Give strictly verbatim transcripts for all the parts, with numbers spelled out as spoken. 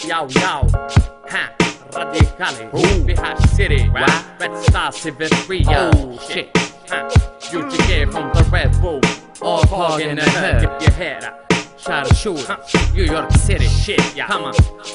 Yo, yo, ha, radicali, B H City, Red Star Siberia, oh shit, ha, U G K from the Red Bull, all hog in the hood, dip your head up, try to shoot, New York City, shit, yeah, come on.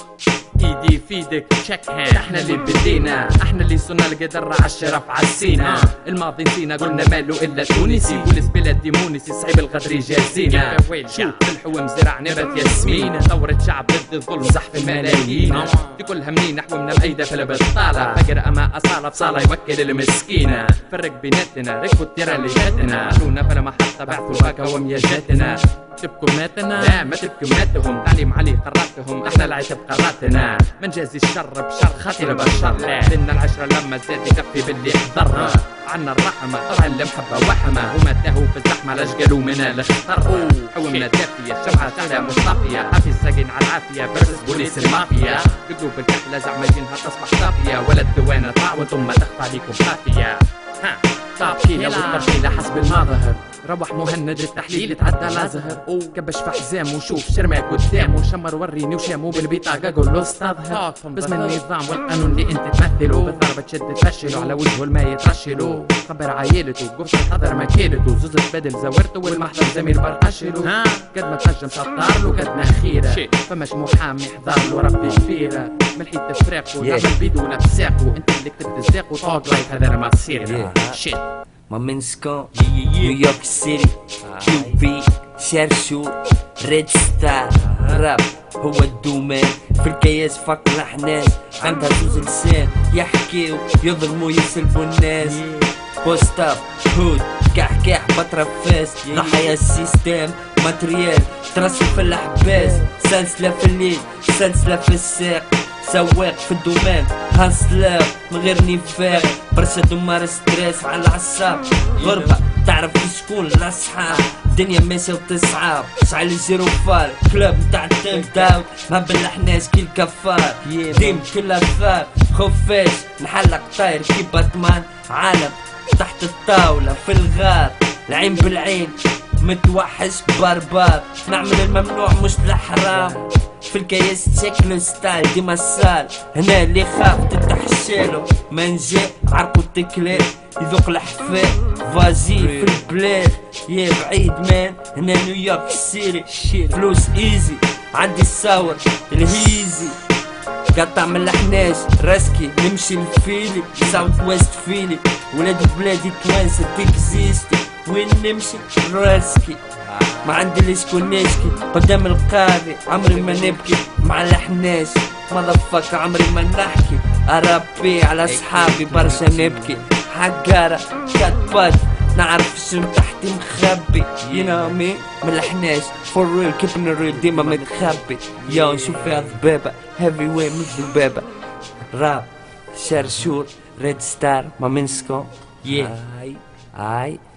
ايدي في ايدك تشيك هاند، احنا اللي بدينا، احنا اللي صرنا القدر عالشرف عالسينا، الماضي نسينا قلنا ماله الا تونسي، بوليس بلادي مونسي صعيب الغدر يجازينا، شوف الحوم زرع نبات ياسمين، ثورة شعب ضد الظلم زحف الملايين، دي كلها منين احومنا مأيدة في البطالة، فقر اما اصالة بصالة يوكل المسكينة، فرق بيناتنا ركبوا التيرة اللي جاتنا، خلونا فلا محطة بعثوا الفاكهة ومياجاتنا، تبكوا ماتنا؟ لا ما تبكوا ماتهم، تعليم علي قراتهم، احنا العتب قراتنا، ما نجازي الشر بشر خاطر بشر، لنا العشرة لما زاد يكفي باللي حضر، عنا الرحمة طبعا المحبة وحمة، هما تاهوا في الزحمة لاش قالوا منا الاختر، حومنا دافية الشمعة تعلى مصطفية، حافي الساقين على العافية برز بوليس المافيا، قلوب الكحلة زعما جنها تصبح صافية، ولا الدوانة طاع ثم تخفى عليكم خافية، ها طاب كيلة والترحيلة حسب المظهر، روح مهند التحليل تعدى لا زهر، كبش في حزام وشوف شرماك قدامه، شمر وريني وشامو بالبطاقة قول له استظهر، باسم النظام والقانون اللي انت تمثله، بالضربة تشد تفشله على وجهه الماء يترشله، خبر عايلته قرص القدر مكيلته، زوزة بدل زورته والمحضر زميل برقشله، قد ما تنجم سطر له قد ما خيره، فماش محامي يحضر له ربي كبيره، ملحيت تفريقه نعمل بدون بساقه، انت اللي كتبت الزاق وطاق لايف هذا ما تصير شيت. مامنسكو نيويورك سيتي كيو بي شرشور ريد ستار راب هو الدومان في الكياس فقر حناس عندها زوز لسان يحكيو يظلموا يسلبوا الناس بوست اب هود كحكاح بطرفاس ضحايا السيستم ماتريال ترسل في الاحباس سلسلة في الليل سلسلة في الساق سواق في الدومان هاسلر من غير نفاق برشا دمار ستريس على العصاب غربة تعرف شكون الاصحاب الدنيا ماشية وتصعب شعل الجيروفال كلوب نتاع التيم داون ما بالحناش كي الكفار ديم كل اثار خفاش نحلق طاير كي باتمان عالم تحت الطاولة في الغار العين بالعين متوحش باربار نعمل الممنوع مش الحرام في الكياس شكله ستايل ديما السال هنا اللي خاف تتحشيله منجي عرقو تكلي يذوق الحفاء فازي في البلاد يا بعيد مان هنا نيويورك سيتي فلوس ايزي عندي الصور الهيزي قطع من الحناش راسكي نمشي لفيلي ساوث ويست فيلي ولاد بلادي توانسة تكزيستي وين نمشي راسكي ما عندي ليش كون نشكي قدام القاضي عمري ما نبكي مع الحناش مضفك عمري ما نحكي اربي على صحابي برشا نبكي حقارة كاتبات نعرف شنو تحتي مخبي ينامي من الحناش فور ريل كيبن الريل ديما متخبي يا نشوف فيها ذبابة هيفي وي مثل ذبابة راب شرشور ريد ستار مامنسكو يي اي اي